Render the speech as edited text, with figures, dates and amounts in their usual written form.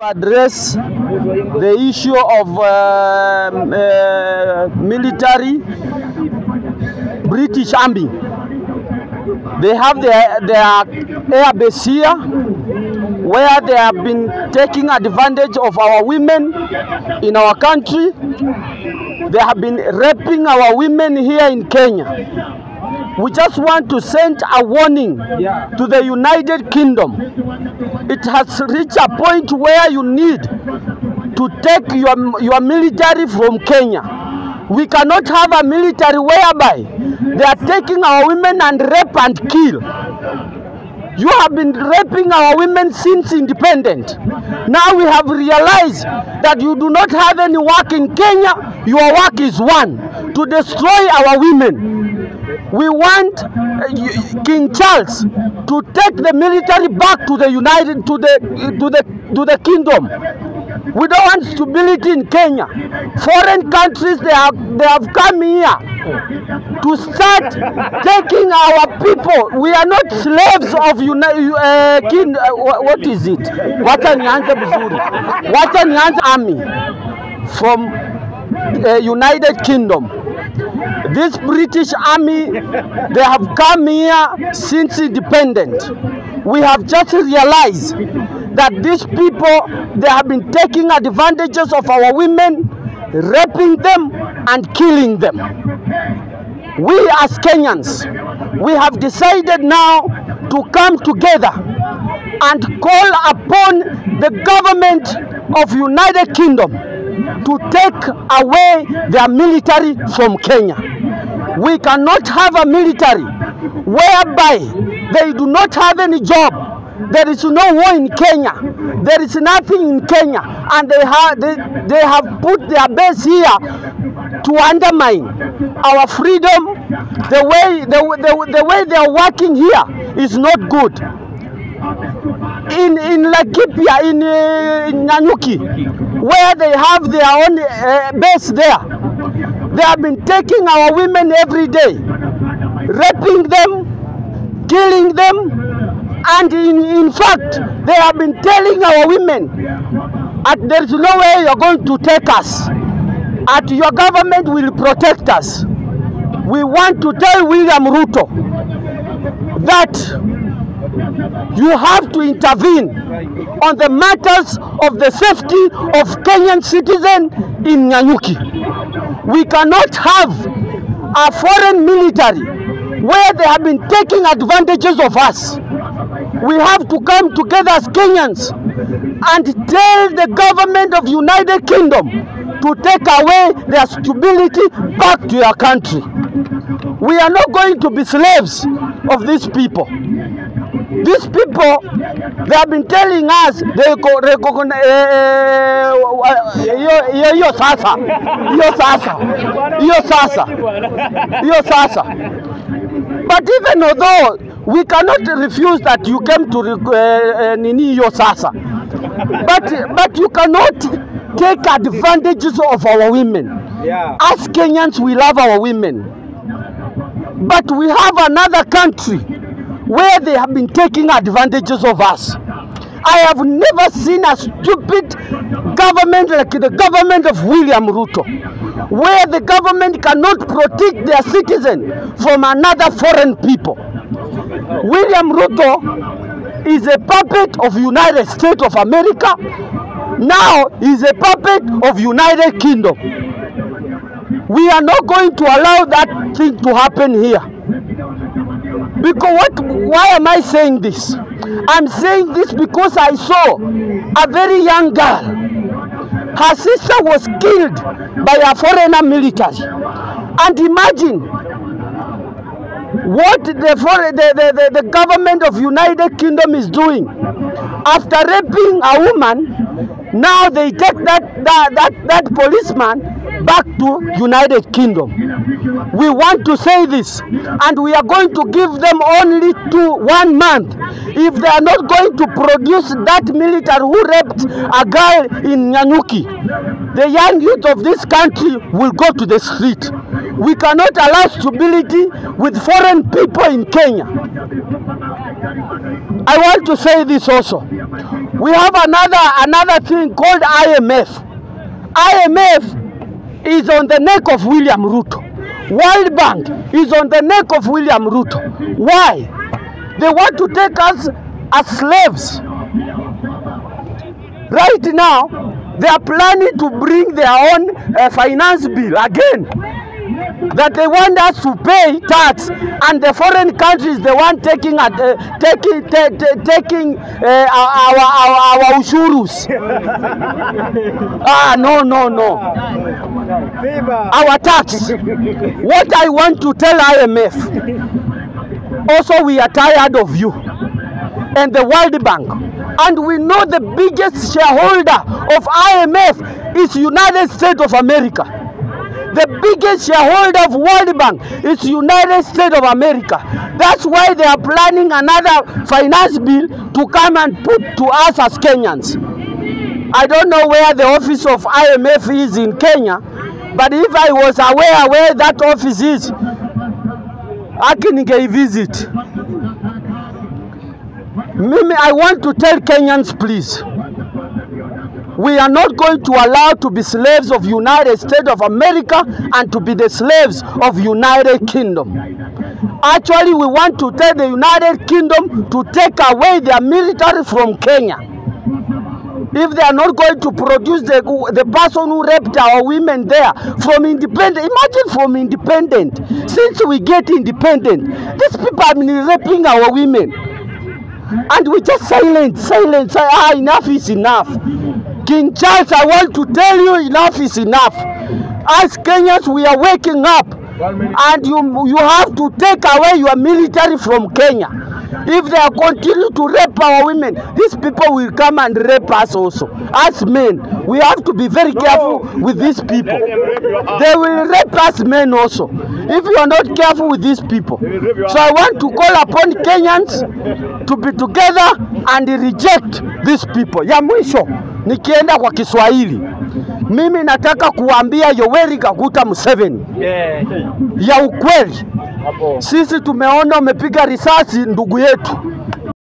Address the issue of military British Army. They have their air base here, where they have been taking advantage of our women in our country. They have been raping our women here in Kenya. We just want to send a warning to the United Kingdom. It has reached a point where you need to take your military from Kenya. We cannot have a military whereby they are taking our women and rape and kill. You have been raping our women since independence. Now we have realized that you do not have any work in Kenya. Your work is one, to destroy our women. We want King Charles to take the military back to the kingdom. We don't want stability in Kenya. Foreign countries, they have come here to start taking our people. We are not slaves of what is it? Wacha nianze vizuri. Wacha nianze army from United Kingdom. This British Army, they have come here since independence. We have just realized that these people, they have been taking advantages of our women, raping them and killing them. We as Kenyans, we have decided now to come together and call upon the government of United Kingdom to take away their military from Kenya. We cannot have a military whereby they do not have any job. There is no war in Kenya. There is nothing in Kenya, and they have put their base here to undermine our freedom. The way they are working here is not good. In Laikipia, in Nanyuki, where they have their own base there, they have been taking our women every day, raping them, killing them, and in fact, they have been telling our women that there is no way you are going to take us, that your government will protect us. We want to tell William Ruto that you have to intervene on the matters of the safety of Kenyan citizens in Nanyuki. We cannot have a foreign military where they have been taking advantages of us. We have to come together as Kenyans and tell the government of United Kingdom to take away their stability back to your country. We are not going to be slaves of these people. These people, they have been telling us they But even although we cannot refuse that you came to Nini Yosasa, but you cannot take advantages of our women. As Kenyans, we love our women, but we have another country where they have been taking advantages of us. I have never seen a stupid government like the government of William Ruto, where the government cannot protect their citizens from another foreign people. William Ruto is a puppet of United States of America. Now he is a puppet of United Kingdom. We are not going to allow that thing to happen here. Because why am I saying this? I'm saying this because I saw a very young girl. Her sister was killed by a foreigner military. And imagine what the government of United Kingdom is doing. After raping a woman, now they take that policeman back to United Kingdom. We want to say this, and we are going to give them only 1 month. If they are not going to produce that military who raped a girl in Nanyuki, the young youth of this country will go to the street. We cannot allow stability with foreign people in Kenya. I want to say this also. We have another thing called IMF. IMF is on the neck of William Ruto. World Bank is on the neck of William Ruto. Why? They want to take us as slaves. Right now, they are planning to bring their own finance bill again. That they want us to pay tax, and the foreign countries they want taking our ushurus. No. Our tax. What I want to tell IMF, also we are tired of you and the World Bank, and we know the biggest shareholder of IMF is United States of America. The biggest shareholder of World Bank is United States of America. That's why they are planning another finance bill to come and put to us as Kenyans. I don't know where the office of IMF is in Kenya, but if I was aware where that office is, I can visit. Mimi, I want to tell Kenyans, please. We are not going to allow to be slaves of United States of America and to be the slaves of United Kingdom. Actually, we want to tell the United Kingdom to take away their military from Kenya. If they are not going to produce the person who raped our women there from independent, imagine from independent. Since we get independent, these people have been raping our women. And we just silent, say, enough is enough. King Charles, I want to tell you, enough is enough. As Kenyans, we are waking up, and you have to take away your military from Kenya. If they continue to rape our women, these people will come and rape us also. As men, we have to be very careful with these people. They will rape us men also, if you are not careful with these people. So I want to call upon Kenyans to be together and reject these people. Ya mwisho, nikienda kwa Kiswahili, mimi nataka kuambia Yoweri Kaguta Museveni ya ukweli. Sisi tumeona umepiga risasi ndugu yetu.